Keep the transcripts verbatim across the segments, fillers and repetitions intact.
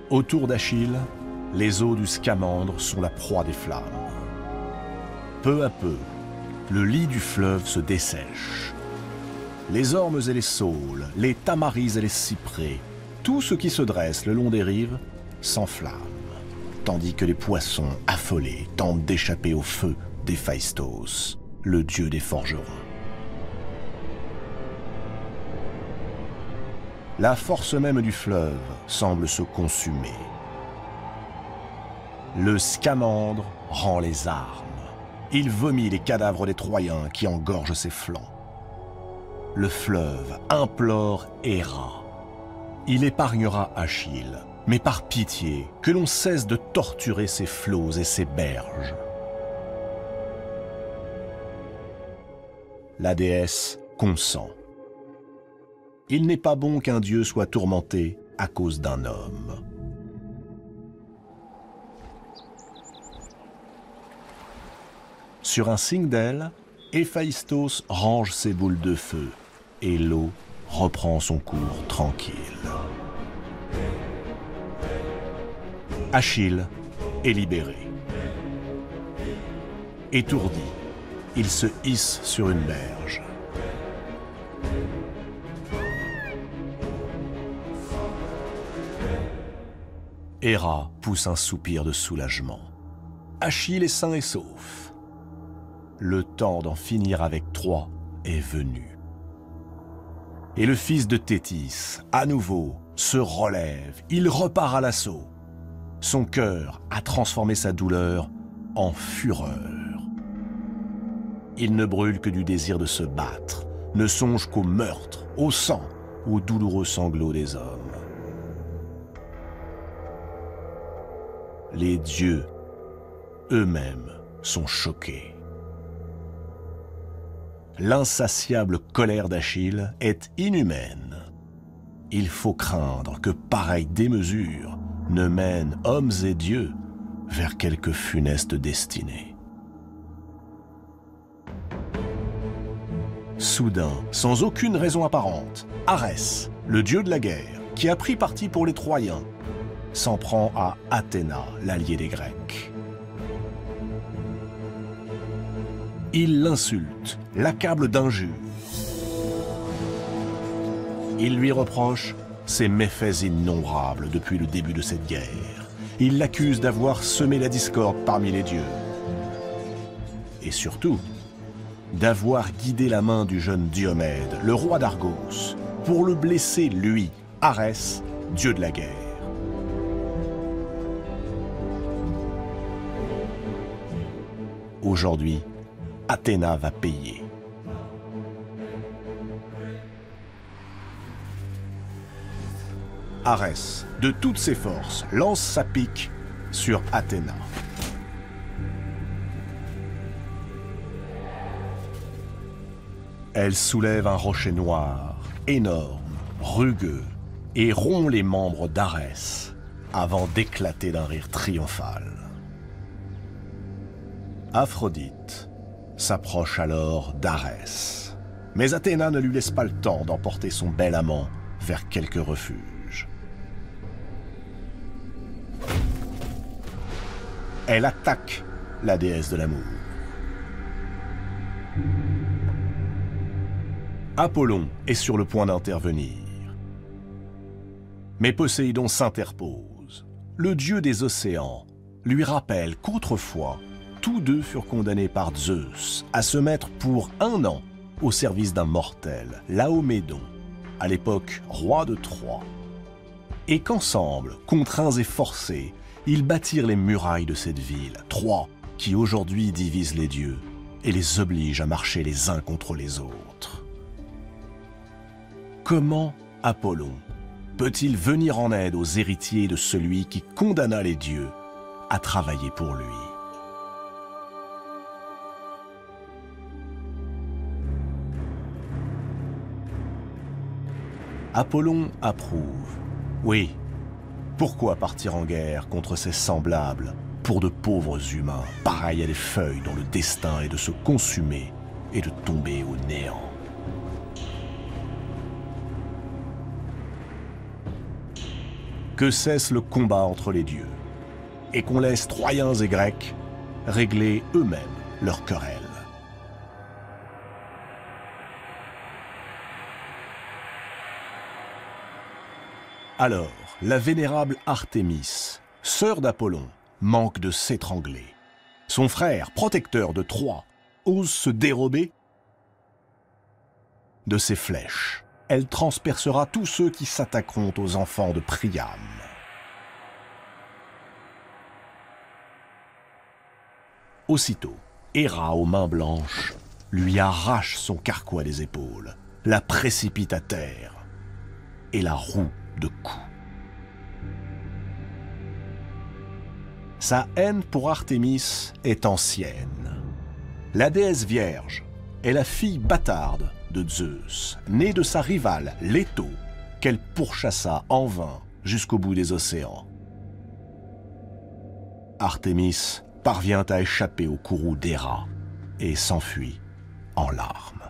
Autour d'Achille, les eaux du Scamandre sont la proie des flammes. Peu à peu, le lit du fleuve se dessèche. Les ormes et les saules, les tamaris et les cyprès, tout ce qui se dresse le long des rives s'enflamme, tandis que les poissons affolés tentent d'échapper au feu d'Héphaïstos, le dieu des forgerons. La force même du fleuve semble se consumer. Le Scamandre rend les armes. Il vomit les cadavres des Troyens qui engorgent ses flancs. Le fleuve implore Héra. Il épargnera Achille, mais par pitié, que l'on cesse de torturer ses flots et ses berges. La déesse consent. Il n'est pas bon qu'un dieu soit tourmenté à cause d'un homme. Sur un signe d'elle, Héphaïstos range ses boules de feu et l'eau reprend son cours tranquille. Achille est libéré. Étourdi, il se hisse sur une berge. Héra pousse un soupir de soulagement. Achille est sain et sauf. Le temps d'en finir avec Troie est venu. Et le fils de Thétis, à nouveau, se relève. Il repart à l'assaut. Son cœur a transformé sa douleur en fureur. Il ne brûle que du désir de se battre, ne songe qu'au meurtre, au sang, aux douloureux sanglots des hommes. Les dieux eux-mêmes sont choqués. L'insatiable colère d'Achille est inhumaine. Il faut craindre que pareille démesure ne mène hommes et dieux vers quelque funeste destinée. Soudain, sans aucune raison apparente, Arès, le dieu de la guerre, qui a pris parti pour les Troyens, s'en prend à Athéna, l'allié des Grecs. Il l'insulte, l'accable d'injures. Il lui reproche ses méfaits innombrables depuis le début de cette guerre. Il l'accuse d'avoir semé la discorde parmi les dieux. Et surtout, d'avoir guidé la main du jeune Diomède, le roi d'Argos, pour le blesser, lui, Arès, dieu de la guerre. Aujourd'hui, Athéna va payer. Arès, de toutes ses forces, lance sa pique sur Athéna. Elle soulève un rocher noir, énorme, rugueux, et rompt les membres d'Arès avant d'éclater d'un rire triomphal. Aphrodite s'approche alors d'Arès. Mais Athéna ne lui laisse pas le temps d'emporter son bel amant vers quelque refuge. Elle attaque la déesse de l'amour. Apollon est sur le point d'intervenir. Mais Poséidon s'interpose. Le dieu des océans lui rappelle qu'autrefois, tous deux furent condamnés par Zeus à se mettre pour un an au service d'un mortel, Laomédon, à l'époque roi de Troie. Et qu'ensemble, contraints et forcés, ils bâtirent les murailles de cette ville, Troie, qui aujourd'hui divise les dieux et les oblige à marcher les uns contre les autres. Comment Apollon peut-il venir en aide aux héritiers de celui qui condamna les dieux à travailler pour lui? Apollon approuve. Oui, pourquoi partir en guerre contre ses semblables pour de pauvres humains, pareils à des feuilles dont le destin est de se consumer et de tomber au néant? que cesse le combat entre les dieux, et qu'on laisse Troyens et Grecs régler eux-mêmes leurs querelles. Alors, la vénérable Artémis, sœur d'Apollon, manque de s'étrangler. Son frère, protecteur de Troie, ose se dérober de ses flèches. Elle transpercera tous ceux qui s'attaqueront aux enfants de Priam. Aussitôt, Héra aux mains blanches lui arrache son carquois des épaules, la précipite à terre et la roue de coups. Sa haine pour Artémis est ancienne. La déesse vierge est la fille bâtarde de Zeus, née de sa rivale Leto, qu'elle pourchassa en vain jusqu'au bout des océans. Artémis parvient à échapper au courroux d'Héra et s'enfuit en larmes.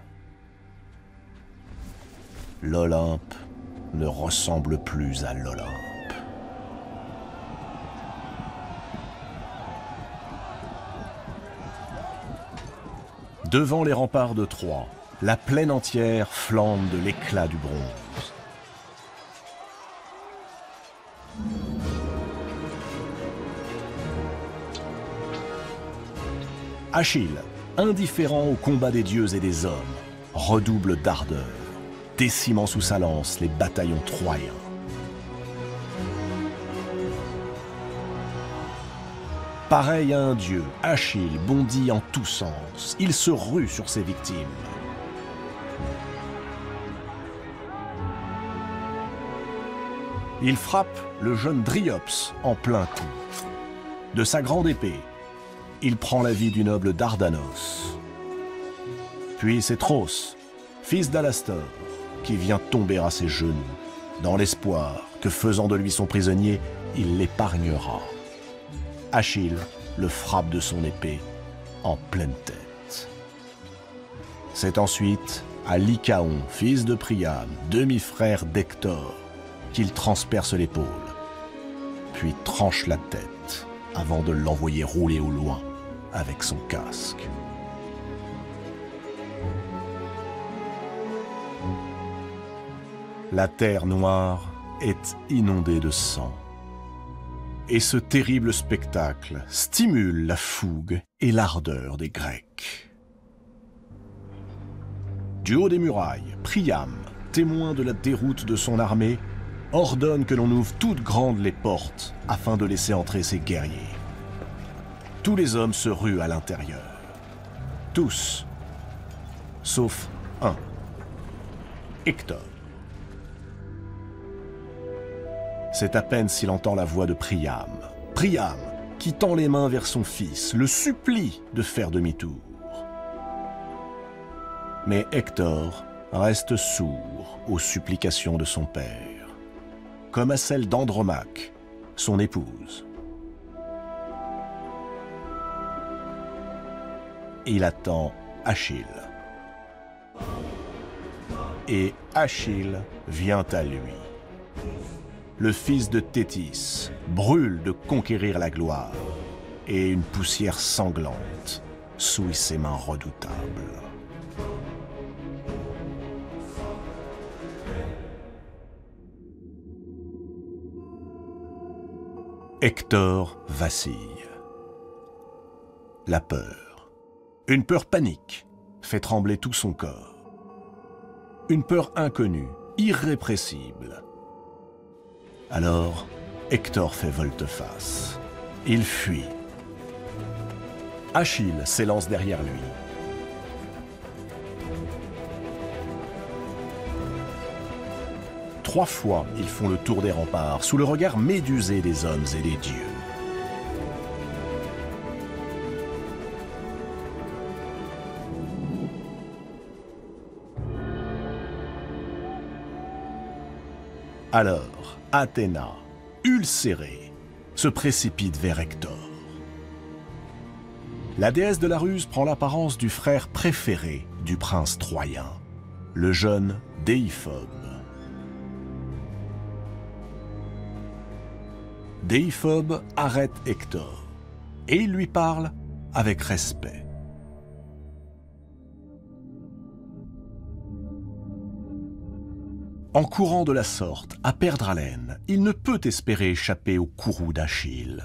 L'Olympe ne ressemble plus à l'Olympe. Devant les remparts de Troie, la plaine entière flambe de l'éclat du bronze. Achille, indifférent au combat des dieux et des hommes, redouble d'ardeur, décimant sous sa lance les bataillons troyens. Pareil à un dieu, Achille bondit en tous sens. Il se rue sur ses victimes. Il frappe le jeune Dryops en plein coup. De sa grande épée, il prend la vie du noble Dardanos. Puis c'est Tros, fils d'Alastor, qui vient tomber à ses genoux, dans l'espoir que, faisant de lui son prisonnier, il l'épargnera. Achille le frappe de son épée en pleine tête. C'est ensuite à Lycaon, fils de Priam, demi-frère d'Hector, qu'il transperce l'épaule, puis tranche la tête avant de l'envoyer rouler au loin avec son casque. La terre noire est inondée de sang. Et ce terrible spectacle stimule la fougue et l'ardeur des Grecs. Du haut des murailles, Priam, témoin de la déroute de son armée, ordonne que l'on ouvre toutes grandes les portes afin de laisser entrer ses guerriers. Tous les hommes se ruent à l'intérieur. Tous, sauf un, Hector. C'est à peine s'il entend la voix de Priam. Priam, qui tend les mains vers son fils, le supplie de faire demi-tour. Mais Hector reste sourd aux supplications de son père, comme à celles d'Andromaque, son épouse. Il attend Achille. Et Achille vient à lui. Le fils de Thétis brûle de conquérir la gloire, et une poussière sanglante souille ses mains redoutables. Hector vacille. La peur. Une peur panique fait trembler tout son corps. Une peur inconnue, irrépressible. Alors, Hector fait volte-face. Il fuit. Achille s'élance derrière lui. Trois fois, ils font le tour des remparts, sous le regard médusé des hommes et des dieux. Alors, Athéna, ulcérée, se précipite vers Hector. La déesse de la ruse prend l'apparence du frère préféré du prince troyen, le jeune Déiphobe. Déiphobe arrête Hector et il lui parle avec respect. En courant de la sorte, à perdre haleine, il ne peut espérer échapper au courroux d'Achille.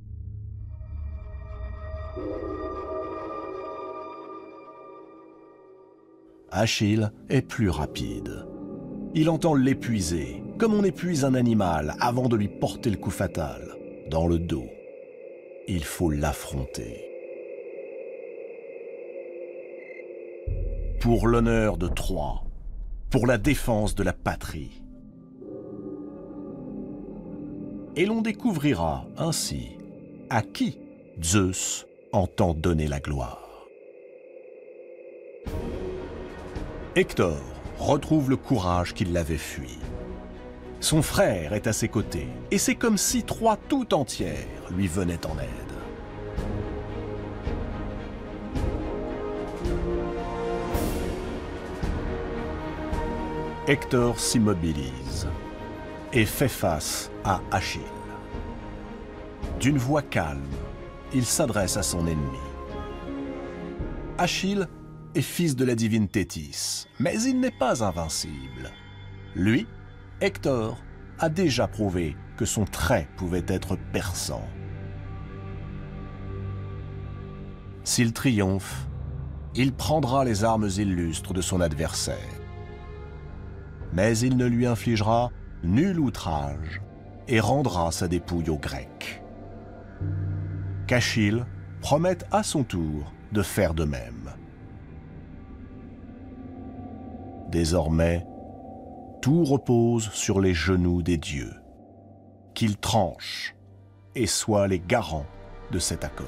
Achille est plus rapide. Il entend l'épuiser, comme on épuise un animal avant de lui porter le coup fatal, dans le dos. Il faut l'affronter. Pour l'honneur de Troie, pour la défense de la patrie. Et l'on découvrira ainsi à qui Zeus entend donner la gloire. Hector retrouve le courage qui l'avait fui. Son frère est à ses côtés, et c'est comme si Troie tout entière lui venait en aide. Hector s'immobilise et fait face à Achille. D'une voix calme, il s'adresse à son ennemi. Achille est fils de la divine Thétis, mais il n'est pas invincible. Lui, Hector, a déjà prouvé que son trait pouvait être perçant. S'il triomphe, il prendra les armes illustres de son adversaire. Mais il ne lui infligera nul outrage et rendra sa dépouille aux Grecs. Qu'Achille promette à son tour de faire de même. Désormais, tout repose sur les genoux des dieux, qu'ils tranchent et soient les garants de cet accord.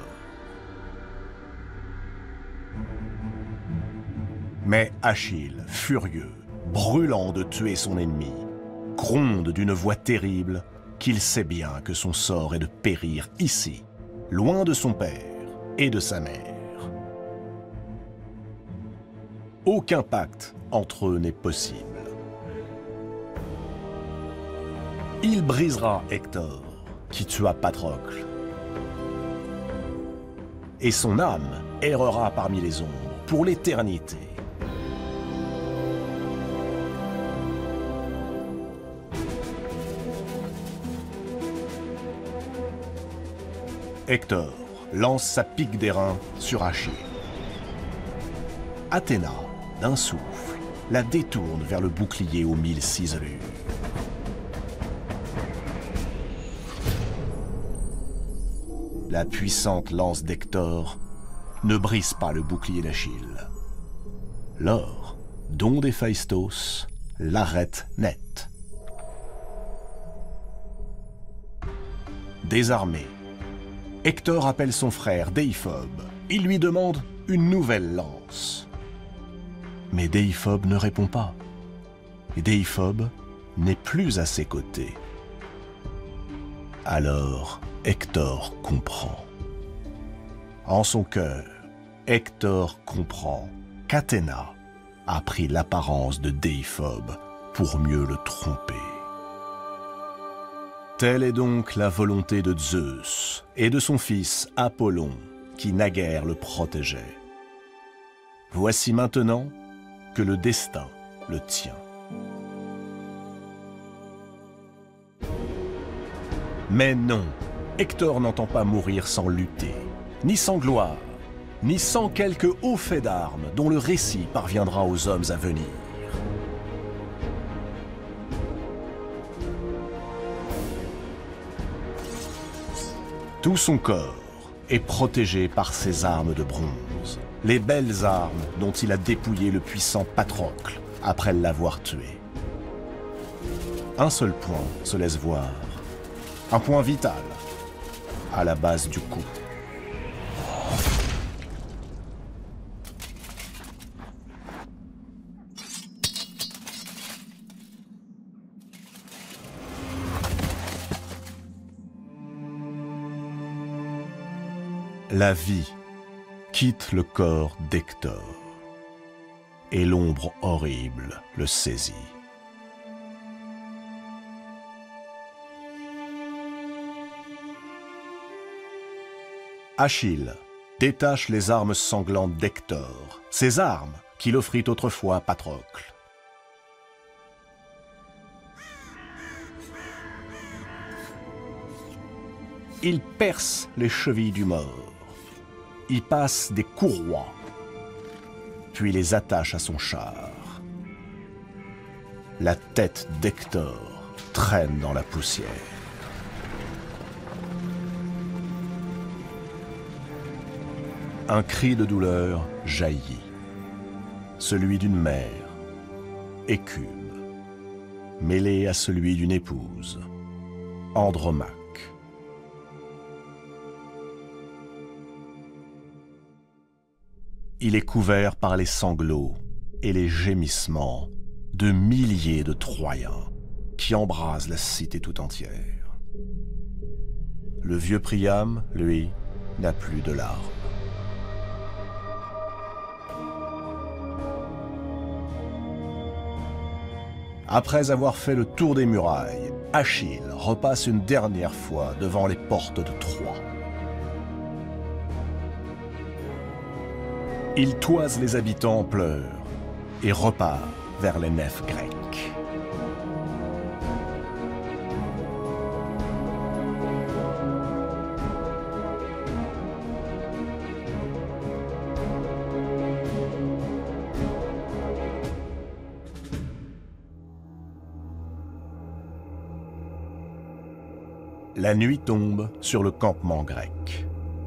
Mais Achille, furieux, brûlant de tuer son ennemi, gronde d'une voix terrible qu'il sait bien que son sort est de périr ici, loin de son père et de sa mère. Aucun pacte entre eux n'est possible. Il brisera Hector, qui tua Patrocle, et son âme errera parmi les ombres pour l'éternité. Hector lance sa pique d'airain sur Achille. Athéna, d'un souffle, la détourne vers le bouclier aux mille ciselures. La puissante lance d'Hector ne brise pas le bouclier d'Achille. Lors, don d'Héphaïstos l'arrête net. Désarmé, Hector appelle son frère Déiphobe. Il lui demande une nouvelle lance. Mais Déiphobe ne répond pas. Et Déiphobe n'est plus à ses côtés. Alors Hector comprend. En son cœur, Hector comprend qu'Athéna a pris l'apparence de Déiphobe pour mieux le tromper. Telle est donc la volonté de Zeus et de son fils Apollon, qui naguère le protégeait. Voici maintenant que le destin le tient. Mais non, Hector n'entend pas mourir sans lutter, ni sans gloire, ni sans quelque haut fait d'armes dont le récit parviendra aux hommes à venir. Tout son corps est protégé par ses armes de bronze, les belles armes dont il a dépouillé le puissant Patrocle après l'avoir tué. Un seul point se laisse voir, un point vital, à la base du cou. La vie quitte le corps d'Hector, et l'ombre horrible le saisit. Achille détache les armes sanglantes d'Hector, ces armes qu'il offrit autrefois à Patrocle. Il perce les chevilles du mort, y passe des courroies, puis les attache à son char. La tête d'Hector traîne dans la poussière. Un cri de douleur jaillit, celui d'une mère, Écume, mêlé à celui d'une épouse, Andromaque. Il est couvert par les sanglots et les gémissements de milliers de Troyens qui embrasent la cité tout entière. Le vieux Priam, lui, n'a plus de larmes. Après avoir fait le tour des murailles, Achille repasse une dernière fois devant les portes de Troie. Il toise les habitants en pleurs et repart vers les nefs grecques. La nuit tombe sur le campement grec.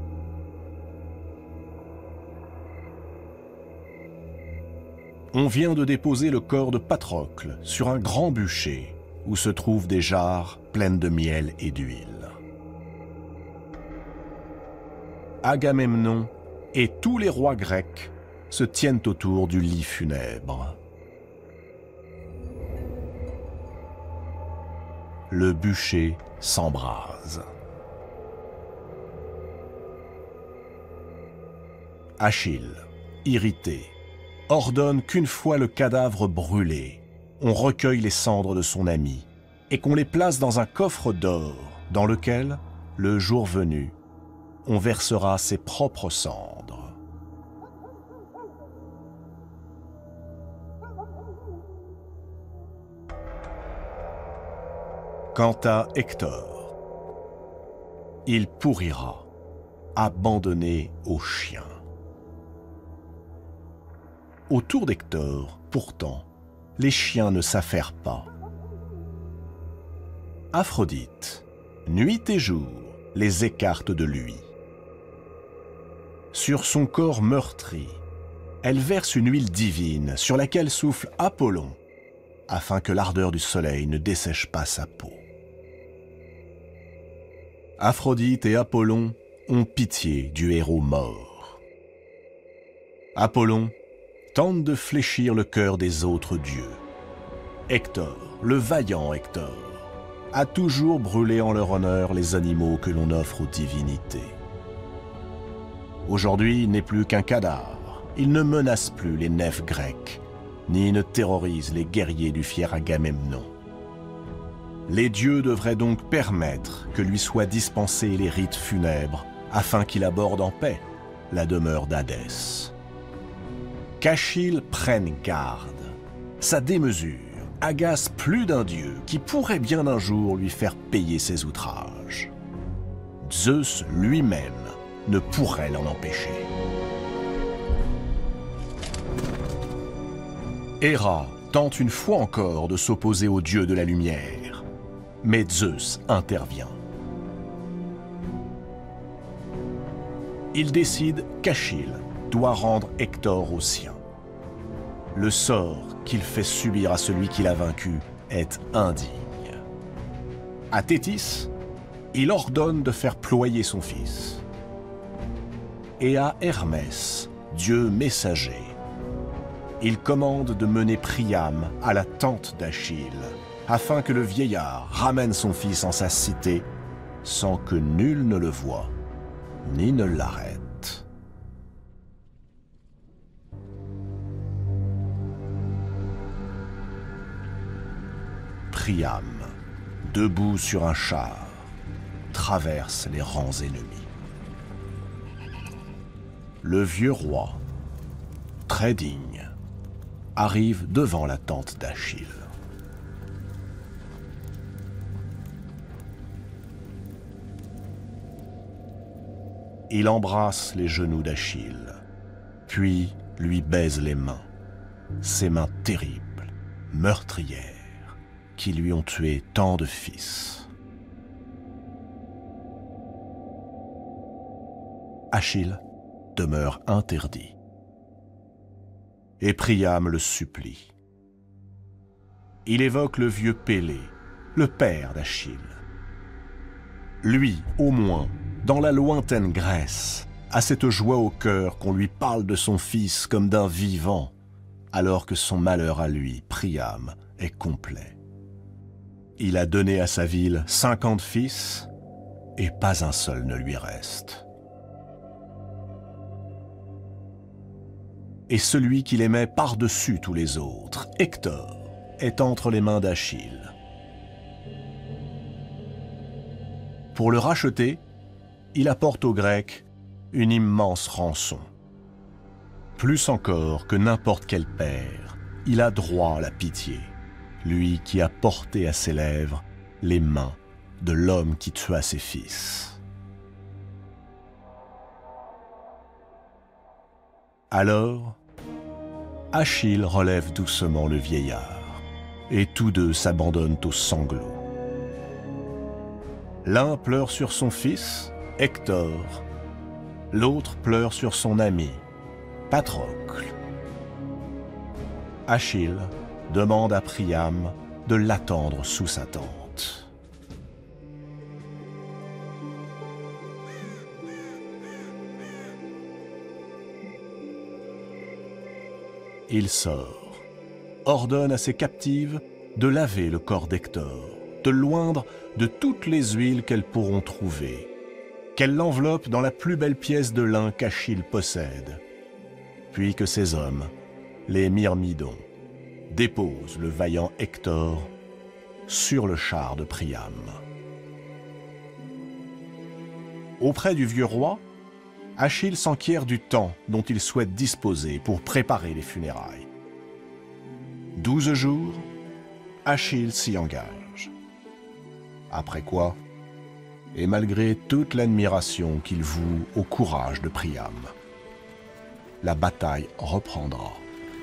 On vient de déposer le corps de Patrocle sur un grand bûcher où se trouvent des jarres pleines de miel et d'huile. Agamemnon et tous les rois grecs se tiennent autour du lit funèbre. Le bûcher s'embrase. Achille, irrité, ordonne qu'une fois le cadavre brûlé, on recueille les cendres de son ami et qu'on les place dans un coffre d'or dans lequel, le jour venu, on versera ses propres cendres. Quant à Hector, il pourrira, abandonné aux chiens. Autour d'Hector, pourtant, les chiens ne s'affairent pas. Aphrodite, nuit et jour, les écarte de lui. Sur son corps meurtri, elle verse une huile divine sur laquelle souffle Apollon, afin que l'ardeur du soleil ne dessèche pas sa peau. Aphrodite et Apollon ont pitié du héros mort. Apollon tente de fléchir le cœur des autres dieux. Hector, le vaillant Hector, a toujours brûlé en leur honneur les animaux que l'on offre aux divinités. Aujourd'hui, il n'est plus qu'un cadavre. Il ne menace plus les nefs grecques, ni ne terrorise les guerriers du fier Agamemnon. Les dieux devraient donc permettre que lui soient dispensés les rites funèbres afin qu'il aborde en paix la demeure d'Hadès. Qu'Achille prenne garde. Sa démesure agace plus d'un dieu qui pourrait bien un jour lui faire payer ses outrages. Zeus lui-même ne pourrait l'en empêcher. Héra tente une fois encore de s'opposer au dieu de la lumière, mais Zeus intervient. Il décide qu'Achille doit rendre Hector au sien. Le sort qu'il fait subir à celui qui l'a vaincu est indigne. À Thétis, il ordonne de faire ployer son fils. Et à Hermès, dieu messager, il commande de mener Priam à la tente d'Achille, afin que le vieillard ramène son fils en sa cité, sans que nul ne le voie, ni ne l'arrête. Priam, debout sur un char, traverse les rangs ennemis. le vieux roi, très digne, arrive devant la tente d'Achille. Il embrasse les genoux d'Achille, puis lui baise les mains, ces mains terribles, meurtrières, qui lui ont tué tant de fils. Achille demeure interdit, et Priam le supplie. Il évoque le vieux Pélée, le père d'Achille. Lui, au moins, dans la lointaine Grèce, a cette joie au cœur qu'on lui parle de son fils comme d'un vivant, alors que son malheur à lui, Priam, est complet. Il a donné à sa ville cinquante fils, et pas un seul ne lui reste. Et celui qu'il aimait par-dessus tous les autres, Hector, est entre les mains d'Achille. Pour le racheter, il apporte aux Grecs une immense rançon. Plus encore que n'importe quel père, il a droit à la pitié, lui qui a porté à ses lèvres les mains de l'homme qui tua ses fils. Alors, Achille relève doucement le vieillard, et tous deux s'abandonnent aux sanglots. L'un pleure sur son fils, Hector, l'autre pleure sur son ami, Patrocle. Achille demande à Priam de l'attendre sous sa tente. Il sort, ordonne à ses captives de laver le corps d'Hector, de l'oindre de toutes les huiles qu'elles pourront trouver, qu'elles l'enveloppent dans la plus belle pièce de lin qu'Achille possède, puis que ces hommes, les Myrmidons, déposent le vaillant Hector sur le char de Priam. Auprès du vieux roi, Achille s'enquiert du temps dont il souhaite disposer pour préparer les funérailles. Douze jours, Achille s'y engage. Après quoi, et malgré toute l'admiration qu'il voue au courage de Priam, la bataille reprendra.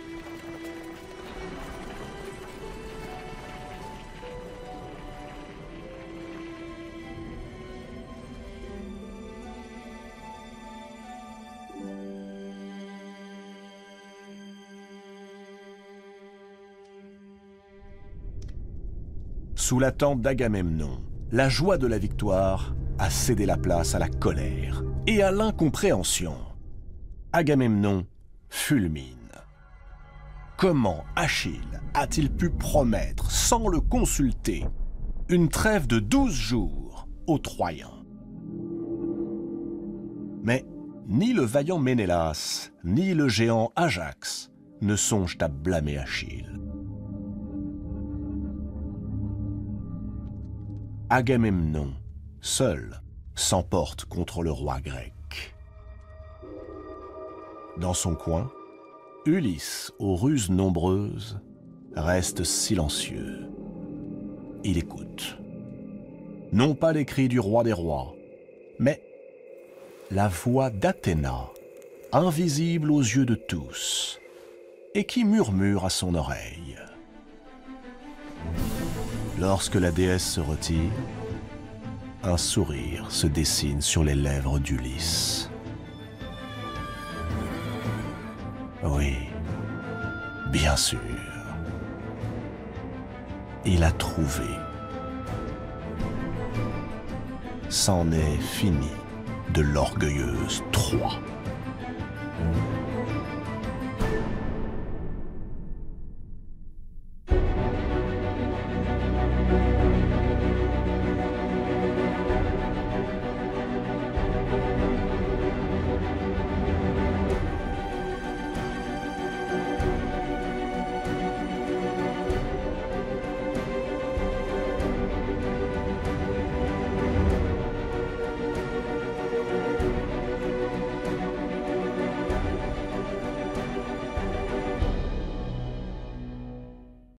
Sous la tente d'Agamemnon, la joie de la victoire a cédé la place à la colère et à l'incompréhension. Agamemnon fulmine. Comment Achille a-t-il pu promettre, sans le consulter, une trêve de douze jours aux Troyens? Mais ni le vaillant Ménélas, ni le géant Ajax ne songent à blâmer Achille. Agamemnon, seul, s'emporte contre le roi grec. Dans son coin, Ulysse, aux ruses nombreuses, reste silencieux. Il écoute. Non pas les cris du roi des rois, mais la voix d'Athéna, invisible aux yeux de tous, et qui murmure à son oreille. Lorsque la déesse se retire, un sourire se dessine sur les lèvres d'Ulysse. Oui, bien sûr. Il a trouvé. C'en est fini de l'orgueilleuse Troie.